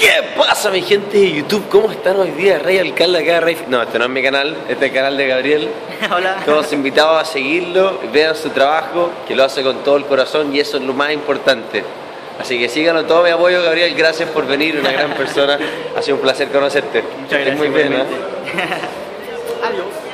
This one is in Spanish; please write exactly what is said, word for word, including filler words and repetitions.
¿Qué pasa, mi gente de YouTube? ¿Cómo están hoy día? Rey Alcalde acá, Rey... No, este no es mi canal, este es el canal de Gabriel. Hola. Todos invitados a seguirlo, vean su trabajo, que lo hace con todo el corazón y eso es lo más importante. Así que síganlo, todo mi apoyo, Gabriel, gracias por venir, una gran persona. Ha sido un placer conocerte. Muchas gracias. Muy bien, ¿eh? Adiós.